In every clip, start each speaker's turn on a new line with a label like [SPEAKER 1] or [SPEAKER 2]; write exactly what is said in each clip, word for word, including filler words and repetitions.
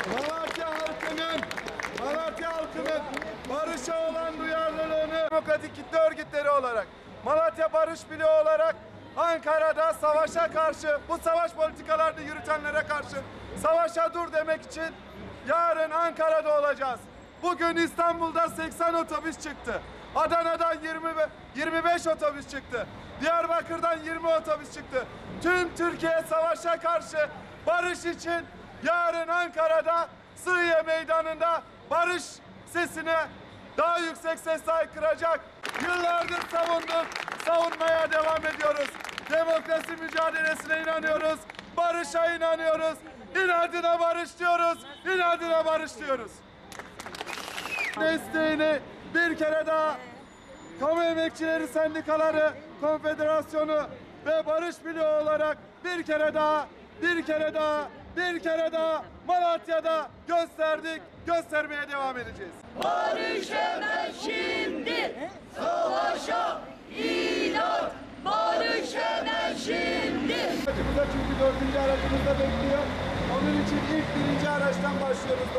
[SPEAKER 1] Malatya halkının, Malatya halkının barışa olan duyarlılığını demokratik kitle örgütleri olarak, Malatya Barış Bloğu olarak Ankara'da savaşa karşı, bu savaş politikalarını yürütenlere karşı savaşa dur demek için yarın Ankara'da olacağız. Bugün İstanbul'da seksen otobüs çıktı. Adana'dan yirmi, yirmi beş otobüs çıktı. Diyarbakır'dan yirmi otobüs çıktı. Tüm Türkiye savaşa karşı barış için yarın Ankara'da Sığıye Meydanı'nda barış sesine daha yüksek sesle haykıracak. Yıllardır savunduk, savunmaya devam ediyoruz. Demokrasi mücadelesine inanıyoruz, barışa inanıyoruz. İnadına barış diyoruz, inadına barış diyoruz. Desteğini bir kere daha Kamu Emekçileri Sendikaları Konfederasyonu ve Barış Bloğu olarak bir kere daha, bir kere daha, bir kere daha Malatya'da gösterdik, göstermeye devam edeceğiz.
[SPEAKER 2] Barış hemen şimdi, savaşa inat. Barış hemen şimdi.
[SPEAKER 1] Aracımıza çünkü dördüncü aracımızda bekliyor. Onun için ilk birinci araçtan başlıyoruz.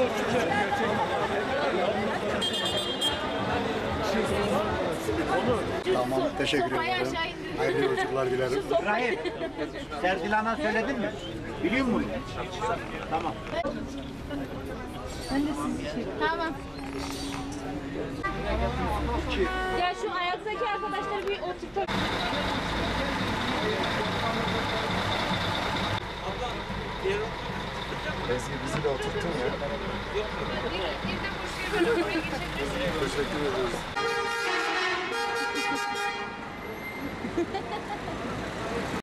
[SPEAKER 3] Tamam, teşekkür ederim. Hayırlı yolculuklar dilerim.
[SPEAKER 4] İbrahim, Serdilan'a söyledin mi? Biliyor musun? Tamam.
[SPEAKER 5] Ben de sizi şey. Tamam. Ya şu ayaktaki arkadaşları bir oturtalım.
[SPEAKER 3] Ezgi bizi de oturttun ya. Teşekkür ederiz.